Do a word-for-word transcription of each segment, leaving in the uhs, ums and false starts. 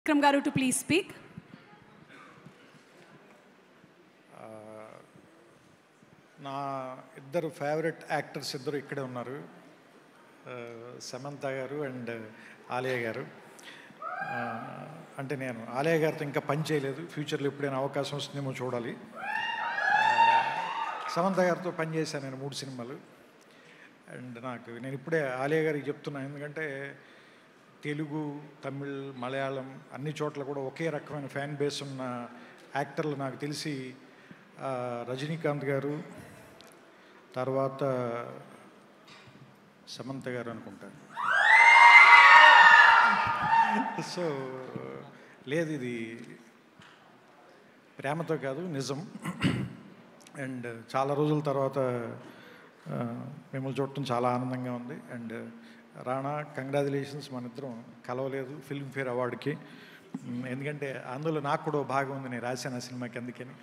Vikram garu to please speak. నా ఇద్దరు favourite actors ఇద్దరు ఇక్కడే ఉన్నారు, సమంత గారు అండ్ ఆలియా గారు. అంటే నేను ఆలియా గారితో ఇంకా పని చేయలేదు, ఫ్యూచర్లో ఎప్పుడైనా అవకాశం వస్తుందేమో చూడాలి. సమంత గారితో పని చేశాను నేను మూడు సినిమాలు. అండ్ నాకు నేను ఇప్పుడే ఆలియా గారికి చెప్తున్నాను, ఎందుకంటే తెలుగు, తమిళ్, మలయాళం అన్ని చోట్ల కూడా ఒకే రకమైన ఫ్యాన్ బేస్ ఉన్న యాక్టర్లు నాకు తెలిసి రజనీకాంత్ గారు, తర్వాత సమంత గారు అనుకుంటాను. సో లేదు, ఇది ప్రేమతో కాదు, నిజం. అండ్ చాలా రోజుల తర్వాత మిమ్మల్ని చూడటం చాలా ఆనందంగా ఉంది. And Rana, congratulations. మన ఇద్దరం కలవలేదు ఫిల్మ్ఫేర్ అవార్డుకి, ఎందుకంటే అందులో నాకు కూడా భాగం ఉంది, నేను రాశాను ఆ సినిమాకి, అందుకని.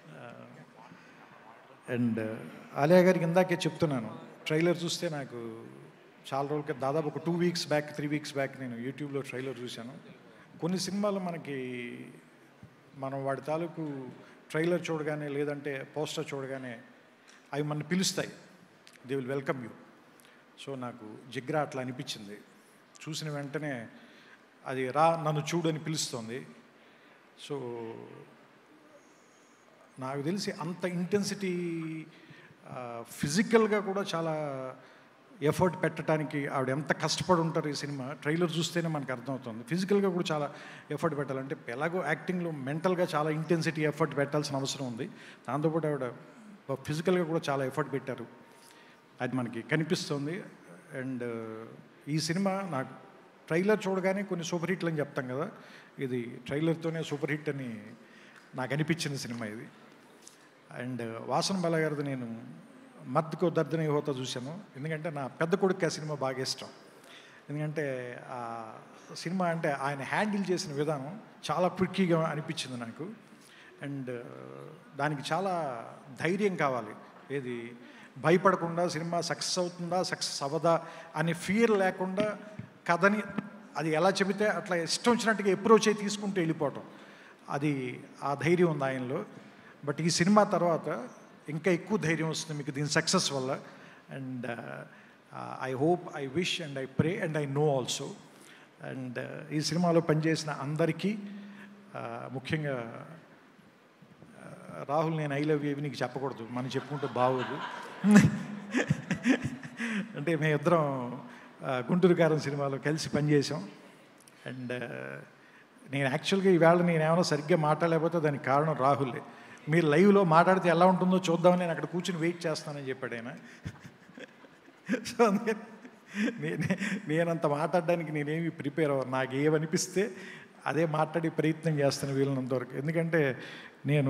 అండ్ ఆలియా గారికి ఇందాకే చెప్తున్నాను, ట్రైలర్ చూస్తే నాకు చాలా రోజులకి, దాదాపు ఒక two weeks back three weeks back నేను యూట్యూబ్లో ట్రైలర్ చూశాను. కొన్ని సినిమాలు మనకి మనం వాడి తాలూకు ట్రైలర్ చూడగానే, లేదంటే పోస్టర్ చూడగానే అవి మన పిలుస్తాయి, they will welcome you. So నాకు జిగ్రా అట్లా అనిపించింది, చూసిన వెంటనే అది రా నన్ను చూడని పిలుస్తుంది. సో నాకు తెలిసి అంత ఇంటెన్సిటీ, ఫిజికల్గా కూడా చాలా ఎఫర్ట్ పెట్టడానికి ఆవిడ ఎంత కష్టపడి ఉంటారు ఈ సినిమా ట్రైలర్ చూస్తేనే మనకు అర్థమవుతుంది. ఫిజికల్గా కూడా చాలా ఎఫర్ట్ పెట్టాలంటే, ఎలాగో యాక్టింగ్లో మెంటల్గా చాలా ఇంటెన్సిటీ ఎఫర్ట్ పెట్టాల్సిన అవసరం ఉంది, దాంతోపాటు ఆవిడ ఫిజికల్గా కూడా చాలా ఎఫర్ట్ పెట్టారు, అది మనకి కనిపిస్తుంది. అండ్ ఈ సినిమా నాకు ట్రైలర్ చూడగానే కొన్ని సూపర్ హిట్లు అని చెప్తాం కదా, ఇది ట్రైలర్తోనే సూపర్ హిట్ అని నాకు అనిపించిన సినిమా ఇది. అండ్ వాసన్ బాల గారిది నేను మత్తుకో దర్దన హోతా చూశాను, ఎందుకంటే నా పెద్ద కొడుకు ఆ సినిమా బాగా ఇష్టం. ఎందుకంటే ఆ సినిమా అంటే ఆయన హ్యాండిల్ చేసిన విధానం చాలా క్విక్కీగా అనిపించింది నాకు. అండ్ దానికి చాలా ధైర్యం కావాలి, ఏది భయపడకుండా సినిమా సక్సెస్ అవుతుందా సక్సెస్ అవ్వదా అనే ఫియర్ లేకుండా కథని అది ఎలా చెబితే అట్లా ఇష్టం వచ్చినట్టుగా అప్రోచ్ అయి తీసుకుంటూ వెళ్ళిపోవటం, అది ఆ ధైర్యం ఉంది ఆయనలో. బట్ ఈ సినిమా తర్వాత ఇంకా ఎక్కువ ధైర్యం వస్తుంది మీకు దీని సక్సెస్ వల్ల. And I hope, I wish and I pray and I know also. And ఈ సినిమాలో పనిచేసిన అందరికీ, ముఖ్యంగా రాహుల్, నేను ఐ లవ్ యూ నీకు చెప్పకూడదు, మనం చెప్పుకుంటే బాగోదు. అంటే మేమిద్దరం గుంటూరు కారం సినిమాలో కలిసి పనిచేసాం. అండ్ నేను యాక్చువల్గా ఈవేళ నేను ఏమైనా సరిగ్గా మాట్లాడలేకపోతే దానికి కారణం రాహులే. మీరు లైవ్లో మాట్లాడితే ఎలా ఉంటుందో చూద్దామని నేను అక్కడ కూర్చుని వెయిట్ చేస్తానని చెప్పాడు ఆయన. సో అందుకని నేనే నేనంత మాట్లాడడానికి నేనేమి ప్రిపేర్ అవ్వను, నాకు ఏమనిపిస్తే అదే మాట్లాడే ప్రయత్నం చేస్తాను వీళ్ళనంత వరకు. ఎందుకంటే నేను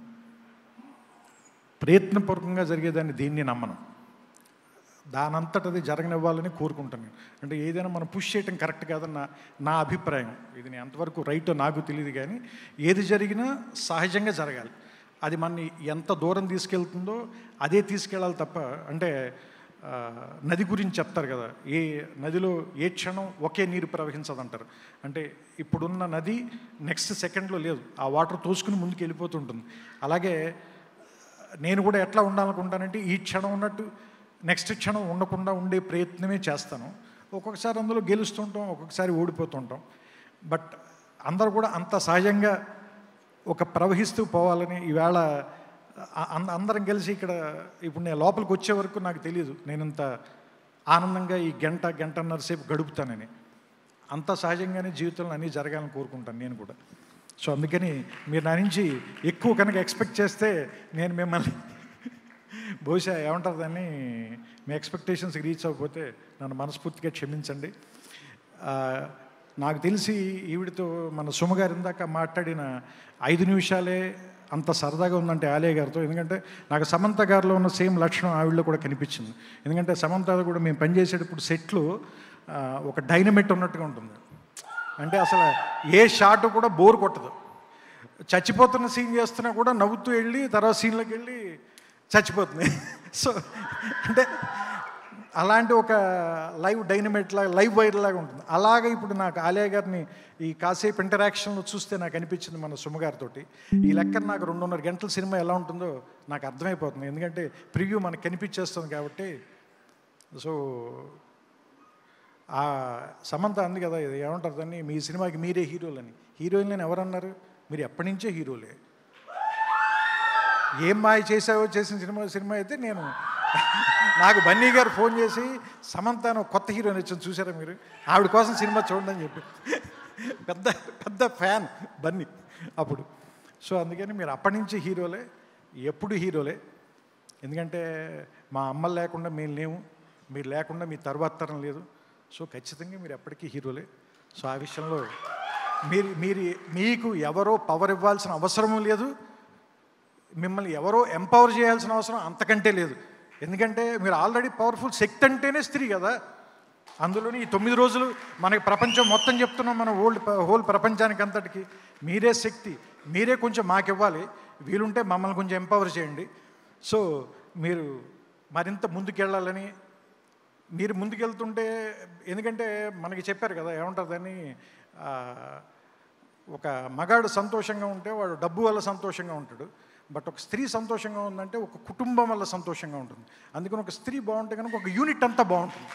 ప్రయత్నపూర్వకంగా జరిగేదాన్ని దీన్ని నమ్మను, దానంతటది జరగనివ్వాలని కోరుకుంటాను. అంటే ఏదైనా మనం పుష్ చేయటం కరెక్ట్ కాదని నా నా అభిప్రాయం. ఇది నేను ఎంతవరకు రైటో నాకు తెలియదు, కానీ ఏది జరిగినా సహజంగా జరగాలి, అది మనని ఎంత దూరం తీసుకెళ్తుందో అదే తీసుకెళ్ళాలి తప్ప. అంటే నది గురించి చెప్తారు కదా, ఏ నదిలో ఏ క్షణం ఒకే నీరు ప్రవహించదంటారు. అంటే ఇప్పుడున్న నది నెక్స్ట్ సెకండ్లో లేదు, ఆ వాటర్ తోసుకుని ముందుకు వెళ్ళిపోతుంటుంది. అలాగే నేను కూడా ఎట్లా ఉండాలనుకుంటానంటే, ఈ క్షణం ఉన్నట్టు నెక్స్ట్ క్షణం ఉండకుండా ఉండే ప్రయత్నమే చేస్తాను. ఒక్కొక్కసారి అందులో గెలుస్తుంటాం, ఒక్కొక్కసారి ఓడిపోతుంటాం. బట్ అందరూ కూడా అంత సహజంగా ఒక ప్రవహిస్తూ పోవాలని ఈవేళ అందరం కలిసి ఇక్కడ ఇప్పుడు నేను లోపలికి వచ్చే వరకు నాకు తెలియదు నేను ఇంత ఆనందంగా ఈ గంట గంటన్నర సేపు గడుపుతానని. అంత సహజంగానే జీవితంలో అన్నీ జరగాలని కోరుకుంటాను నేను కూడా. సో అందుకని మీరు నా నుంచి ఎక్కువ కనుక ఎక్స్పెక్ట్ చేస్తే నేను మిమ్మల్ని బహుశా ఏమంటారు దాన్ని, మీ ఎక్స్పెక్టేషన్స్కి రీచ్ అవ్వకపోతే నన్ను మనస్ఫూర్తిగా క్షమించండి. నాకు తెలిసి ఈవిడితో మన సుమగారు ఇందాక మాట్లాడిన ఐదు నిమిషాలే అంత సరదాగా ఉందంటే ఆలియా గారితో, ఎందుకంటే నాకు సమంత గారిలో ఉన్న సేమ్ లక్షణం ఆవిడలో కూడా కనిపించింది. ఎందుకంటే సమంత కూడా మేము పనిచేసేటప్పుడు సెట్లు ఒక డైనమిట్ ఉన్నట్టుగా ఉంటుంది, అంటే అసలు ఏ షాట్ కూడా బోర్ కొట్టదు. చచ్చిపోతున్న సీన్ చేస్తున్నా కూడా నవ్వుతూ వెళ్ళి తర్వాత సీన్లోకి వెళ్ళి చచ్చిపోతుంది. సో అంటే అలాంటి ఒక లైవ్ డైనమైట్ లాగా లైవ్ వైర్ లాగా ఉంటుంది. అలాగే ఇప్పుడు నాకు ఆలియా గారిని ఈ కాసేపు ఇంటరాక్షన్లో చూస్తే నాకు అనిపించింది మన సుమగారితో. ఈ లెక్కన నాకు రెండున్నర గంటల సినిమా ఎలా ఉంటుందో నాకు అర్థమైపోతుంది, ఎందుకంటే ప్రివ్యూ మనకు కనిపించేస్తుంది కాబట్టి. సో ఆ సమంత అంది కదా, ఇది ఏమంటారు దాన్ని, మీ సినిమాకి మీరే హీరోలని. హీరోయిన్ అని ఎవరన్నారు? మీరు ఎప్పటి నుంచే హీరోలే. ఏం మాయ చేసావో చేసిన సినిమా సినిమా అయితే నేను నాకు బన్నీ గారు ఫోన్ చేసి సమంతను కొత్త హీరోయిన్ వచ్చింది చూసారా మీరు, ఆవిడ కోసం సినిమా చూడండి అని చెప్పి పెద్ద పెద్ద ఫ్యాన్ బన్నీ అప్పుడు. సో అందుకని మీరు అప్పటి నుంచి హీరోలే, ఎప్పుడు హీరోలే. ఎందుకంటే మా అమ్మలు లేకుండా మేము లేము, మీరు లేకుండా మీ తర్వాత తరం లేదు. సో ఖచ్చితంగా మీరు ఎప్పటికీ హీరోలే. సో ఆ విషయంలో మీరు మీరు మీకు ఎవరో పవర్ ఇవ్వాల్సిన అవసరం లేదు, మిమ్మల్ని ఎవరో ఎంపవర్ చేయాల్సిన అవసరం అంతకంటే లేదు. ఎందుకంటే మీరు ఆల్రెడీ పవర్ఫుల్. శక్తి అంటేనే స్త్రీ కదా. అందులోని ఈ తొమ్మిది రోజులు మనకి ప్రపంచం మొత్తం చెప్తున్నాం, మన ఓల్డ్ హోల్ ప్రపంచానికి అంతటికి మీరే శక్తి, మీరే కొంచెం మాకు ఇవ్వాలి, వీలుంటే మమ్మల్ని కొంచెం ఎంపవర్ చేయండి. సో మీరు మరింత ముందుకెళ్ళాలని, మీరు ముందుకెళ్తుంటే, ఎందుకంటే మనకి చెప్పారు కదా ఏమంటారు దాన్ని, ఒక మగాడు సంతోషంగా ఉంటే వాడు డబ్బు వల్ల సంతోషంగా ఉంటాడు, బట్ ఒక స్త్రీ సంతోషంగా ఉందంటే ఒక కుటుంబం వల్ల సంతోషంగా ఉంటుంది. అందుకని ఒక స్త్రీ బాగుంటే కనుక ఒక యూనిట్ అంతా బాగుంటుంది.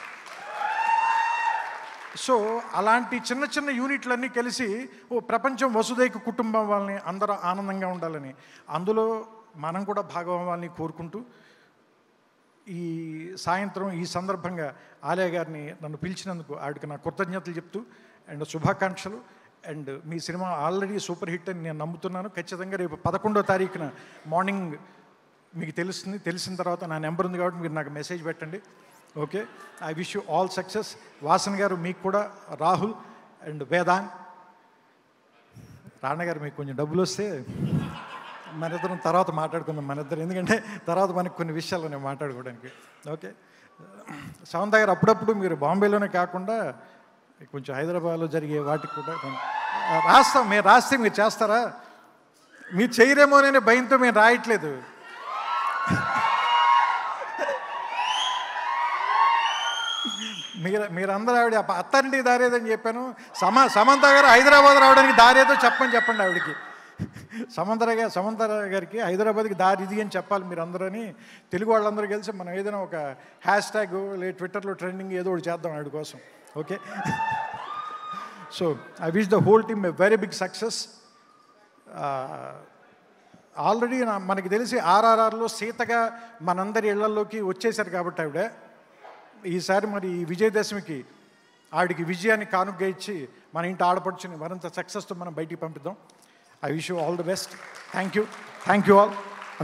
సో అలాంటి చిన్న చిన్న యూనిట్లన్నీ కలిసి ఓ ప్రపంచం వసుదైక కుటుంబం వాళ్ళని అందరూ ఆనందంగా ఉండాలని, అందులో మనం కూడా భాగం అవ్వాలని కోరుకుంటూ ఈ సాయంత్రం ఈ సందర్భంగా ఆలియా గారిని నన్ను పిలిచినందుకు ఆవిడకి నా కృతజ్ఞతలు చెప్తూ అండ్ శుభాకాంక్షలు. అండ్ మీ సినిమా ఆల్రెడీ సూపర్ హిట్ అని నేను నమ్ముతున్నాను. ఖచ్చితంగా రేపు పదకొండో తారీఖున మార్నింగ్ మీకు తెలుస్తుంది. తెలిసిన తర్వాత నా నెంబర్ ఉంది కాబట్టి మీరు నాకు మెసేజ్ పెట్టండి. Okay, I wish you all success. Vasan గారు మీకు కూడా, రాహుల్ అండ్ వేదాంగ్, రాణగారు మీకు కొంచెం డబ్బులు వస్తే మన ఇద్దరం తర్వాత మాట్లాడుకుందాం మన ఇద్దరు, ఎందుకంటే తర్వాత మనకు కొన్ని విషయాలు నేను మాట్లాడుకోవడానికి. ఓకే, సమంత గారు అప్పుడప్పుడు మీరు బాంబేలోనే కాకుండా కొంచెం హైదరాబాద్లో జరిగే వాటికి కూడా రాస్తాం. మీరు రాస్తే మీరు చేస్తారా? మీరు చేయరేమోననే భయంతో మేము రాయట్లేదు. మీరు మీరందరూ ఆవిడ అత్తారింటికి దారేదని చెప్పాను. సమ సమంత గారు హైదరాబాద్ రావడానికి దారేదో చెప్పని చెప్పండి ఆవిడకి. సమంత గారు సమంత గారికి హైదరాబాద్కి దారి ఇది అని చెప్పాలి మీరు అందరని. తెలుగు వాళ్ళందరూ కలిసి మనం ఏదైనా ఒక హ్యాష్ ట్యాగ్ లేదా ట్విట్టర్లో ట్రెండింగ్ ఏదో ఒకటి చేద్దాం ఆవిడ కోసం. Okay, so I wish the whole team a very big success. Already మనకి తెలిసి ఆర్ఆర్ఆర్లో సీతగా మనందరి ఇళ్లలోకి వచ్చేసారు కాబట్టి ఆవిడ ఈసారి మరి ఈ విజయదశమికి ఆవిడికి విజయాన్ని కానుగ్గా ఇచ్చి మన ఇంటి ఆడపడుచుని మరింత సక్సెస్తో మనం బయటికి పంపిద్దాం. I wish you all the best. Thank you. Thank you all.